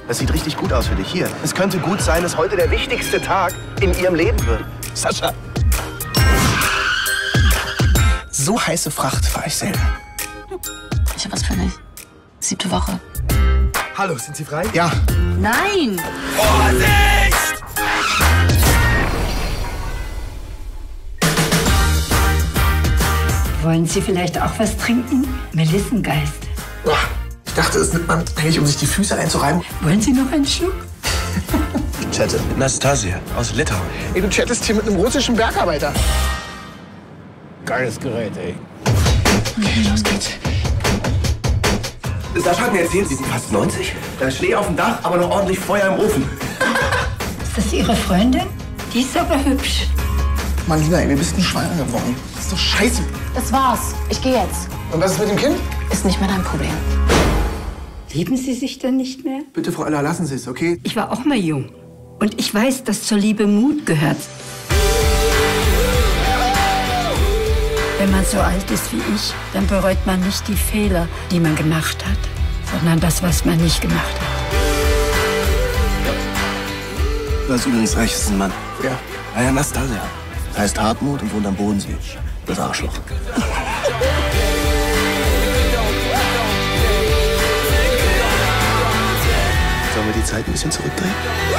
Das sieht richtig gut aus für dich. Hier, es könnte gut sein, dass heute der wichtigste Tag in ihrem Leben wird. Sascha. So heiße Fracht fahre ich selten. Ich hab was für dich. 7. Woche. Hallo, sind Sie frei? Ja. Nein! Vorsicht! Wollen Sie vielleicht auch was trinken? Melissengeist. Ich dachte, es nimmt man eigentlich, um sich die Füße einzureiben. Wollen Sie noch einen Schluck? Ich chatte mit Nastasia aus Litauen. Ey, du chattest hier mit einem russischen Bergarbeiter. Geiles Gerät, ey. Okay, los geht's. Sascha hat mir erzählt, Sie sind fast 90. Schnee auf dem Dach, aber noch ordentlich Feuer im Ofen. Ist das Ihre Freundin? Die ist aber hübsch. Mann, Lina, ey, wir bist schwanger geworden. Das ist doch scheiße. Das war's. Ich gehe jetzt. Und was ist mit dem Kind? Ist nicht mehr dein Problem. Lieben Sie sich denn nicht mehr? Bitte, Frau Eller, lassen Sie es, okay? Ich war auch mal jung. Und ich weiß, dass zur Liebe Mut gehört. Wenn man so alt ist wie ich, dann bereut man nicht die Fehler, die man gemacht hat, sondern das, was man nicht gemacht hat. Du hast übrigens recht, das ist ein Mann. Ja. Ja, Nastasia. Heißt Hartmut und wohnt am Bodensee. Das Arschloch. Sollen wir die Zeit ein bisschen zurückdrehen?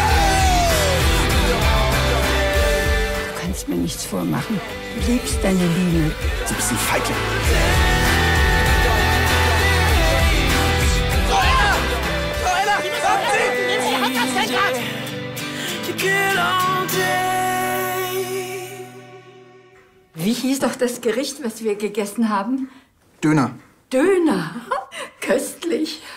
Du kannst mir nichts vormachen. Du liebst deine Liebe. So ein bisschen Feigling. Wie hieß doch das Gericht, was wir gegessen haben? Döner. Döner. Köstlich.